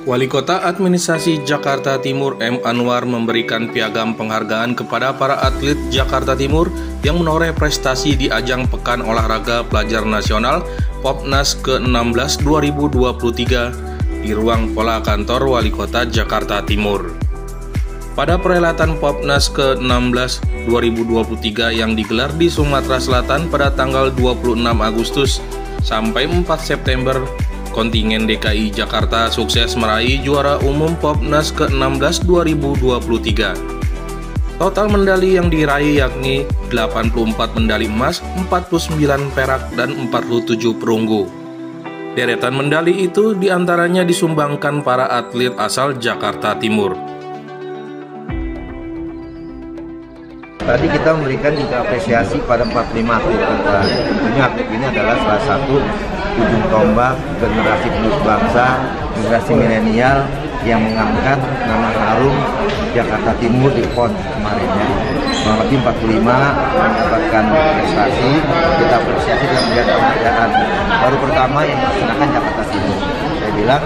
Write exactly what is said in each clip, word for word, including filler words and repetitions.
Wali Kota Administrasi Jakarta Timur M. Anwar memberikan piagam penghargaan kepada para atlet Jakarta Timur yang menoreh prestasi di ajang Pekan Olahraga Pelajar Nasional Popnas ke enam belas dua ribu dua puluh tiga di ruang Pola Kantor Wali Kota Jakarta Timur. Pada perhelatan Popnas ke enam belas dua ribu dua puluh tiga yang digelar di Sumatera Selatan pada tanggal dua puluh enam Agustus sampai empat September, kontingen D K I Jakarta sukses meraih juara umum Popnas ke enam belas dua ribu dua puluh tiga. Total medali yang diraih yakni delapan puluh empat medali emas, empat puluh sembilan perak, dan empat puluh tujuh perunggu. Deretan medali itu diantaranya disumbangkan para atlet asal Jakarta Timur. Tadi kita memberikan juga apresiasi pada empat puluh lima atlet kita. Tentunya atlet ini adalah salah satu ujung tombak generasi penerus bangsa, generasi milenial yang mengangkat nama harum Jakarta Timur di P O N kemarin ya. Kurang lebih empat puluh lima mendapatkan prestasi, kita apresiasi dengan melihat penghargaan. Baru pertama yang dilaksanakan Jakarta Timur. Saya bilang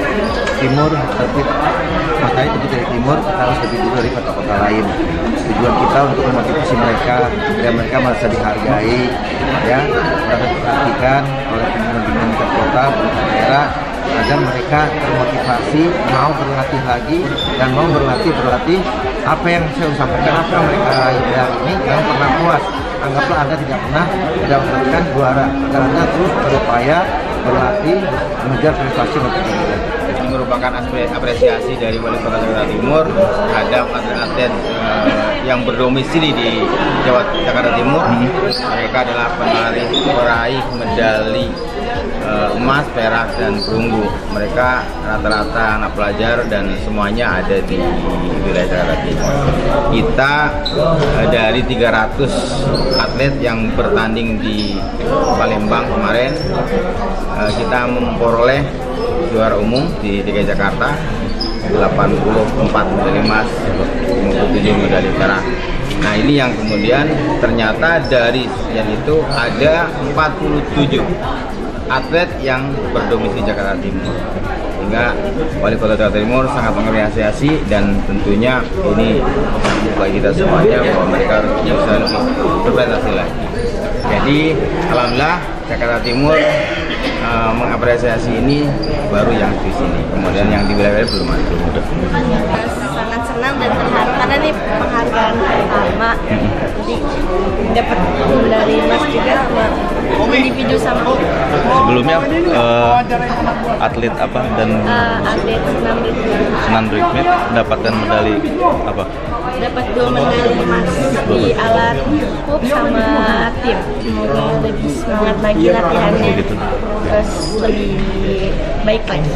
Timur terbit, makanya terbit dari Timur, kita harus lebih dulu dari kota-kota lain. Tujuan kita untuk memotivasi mereka, dan mereka merasa dihargai, ya, merasa diperhatikan oleh pimpinan kota, pemerintah daerah, agar mereka termotivasi mau berlatih lagi dan mau berlatih berlatih apa yang saya sampaikan, apa yang mereka raih hari ini, jangan pernah puas. Anggaplah Anda tidak pernah mendapatkan juara, agar Anda terus berupaya berlatih mengejar prestasi untuk Anda. Ini merupakan apresiasi dari Wali Kota Jakarta Timur terhadap atlet-atlet uh, yang berdomisili di Jawa Jakarta Timur. Mereka adalah penarik peraih medali uh, emas, perak, dan perunggu. Mereka rata-rata anak pelajar dan semuanya ada di wilayah Jakarta Timur. Kita uh, dari tiga ratus atlet yang bertanding di Palembang kemarin, uh, kita memperoleh juara umum di D K I Jakarta, delapan puluh empat medali emas, lima puluh tujuh medali perak. Nah, ini yang kemudian ternyata dari sekian itu ada empat puluh tujuh atlet yang berdomisili Jakarta Timur. Sehingga Wali Kota Jakarta Timur sangat mengapresiasi, dan tentunya ini bagi kita semuanya bahwa mereka harus bisa lebih berprestasi lagi. Jadi alhamdulillah Jakarta Timur uh, mengapresiasi ini baru yang di sini, kemudian yang di wilayah belum ada. Sangat senang dan terharu karena ini penghargaan pertama, jadi dapat medali emas juga sama individu sama sebelumnya uh, atlet apa dan uh, atlet senam senam ritmik mendapatkan medali apa? Dapat dua medali emas di alat hoop sama tim. Semoga lebih semangat lagi latihannya, gitu. Terus lebih baik lagi.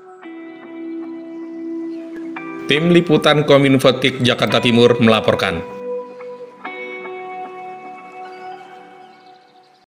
Tim Liputan Kominfo Jakarta Timur melaporkan.